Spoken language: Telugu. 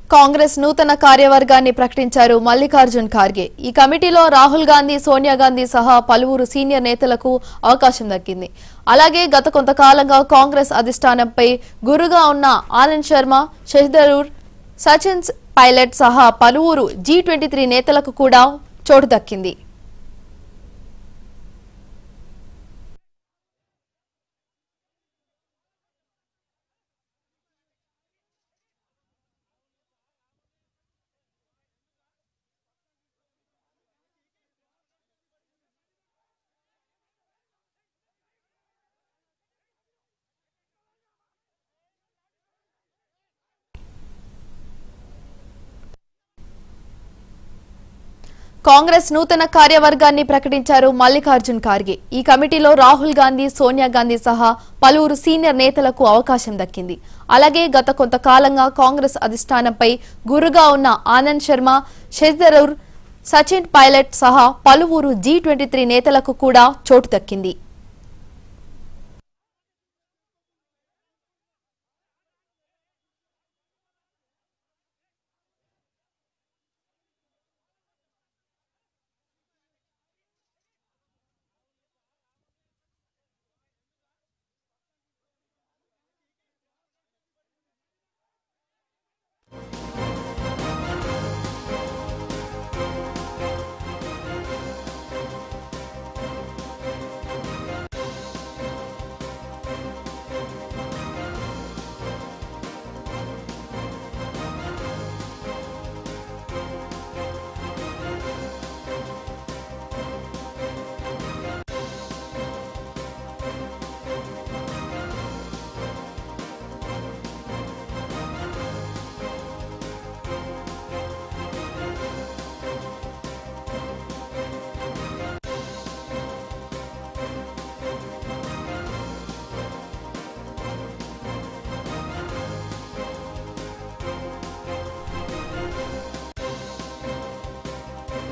కాంగ్రెస్ నూతన కార్యవర్గాన్ని ప్రకటించారు మల్లికార్జున్ ఖార్గే. ఈ కమిటీలో రాహుల్ గాంధీ, సోనియా గాంధీ సహా పలువురు సీనియర్ నేతలకు అవకాశం దక్కింది. అలాగే గత కొంతకాలంగా కాంగ్రెస్ అధిష్టానంపై గురుగా ఉన్న ఆనంద్ శర్మ, శశి థరూర్, సచిన్ పైలట్ సహా పలువురు G23 నేతలకు కూడా చోటు దక్కింది. కాంగ్రెస్ నూతన కార్యవర్గాన్ని ప్రకటించారు మల్లికార్జున్ ఖార్గే. ఈ కమిటీలో రాహుల్ గాంధీ, సోనియా గాంధీ సహా పలువురు సీనియర్ నేతలకు అవకాశం దక్కింది. అలాగే గత కొంతకాలంగా కాంగ్రెస్ అధిష్టానంపై గురుగా ఉన్న ఆనంద్ శర్మ, శశి థరూర్, సచిన్ పైలట్ సహా పలువురు G23 నేతలకు కూడా చోటు దక్కింది.